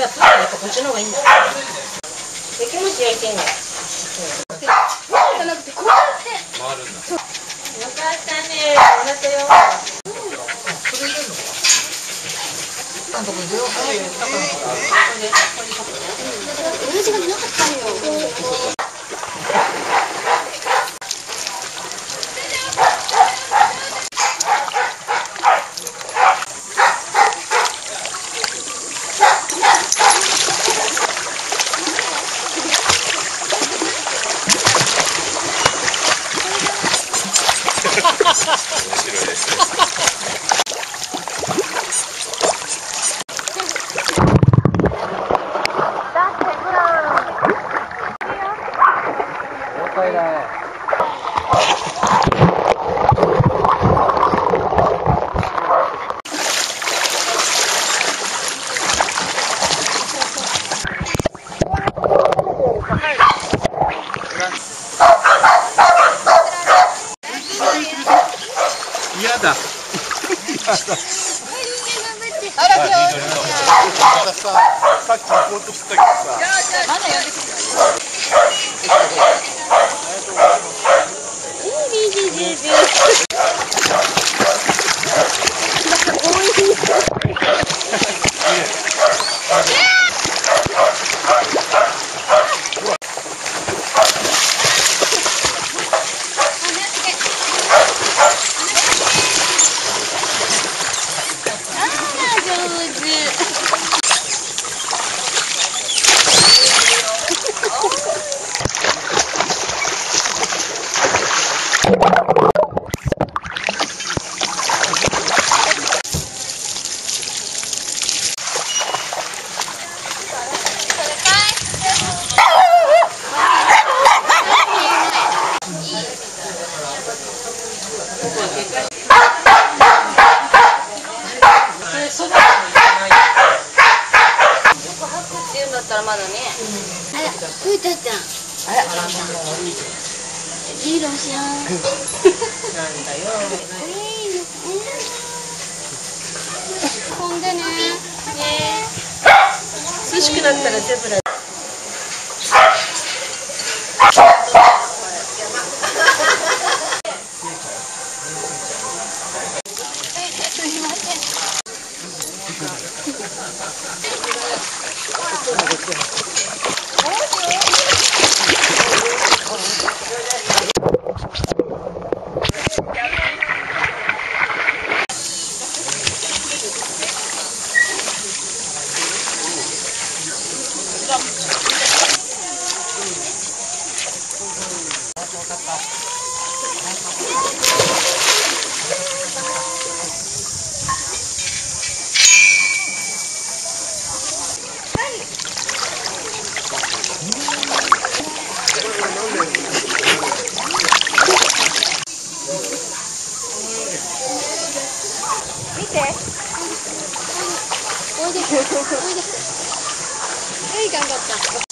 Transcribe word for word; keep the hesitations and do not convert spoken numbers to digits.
やっぱこっちの方がいいんだ。でキムチ焼いてんの。じゃなくてこうやって回るんだ。よかったね。ありがとうよ。それでの。あんたこれゼロはい。親父がなかったのよ。 面白いです。嫌だ。 あら、今日。 さ、さっき行こうとしてたけどさ。 まだ呼んでくる。いいいいいいいい。だったらまだね。あら、ふいたちゃん。あら、あら、もういい。いいロシアン。なんだよ。飛んでね。ね。涼しくなったらゼブラ。すみません。見て。おいで。おいで。はい、頑張った。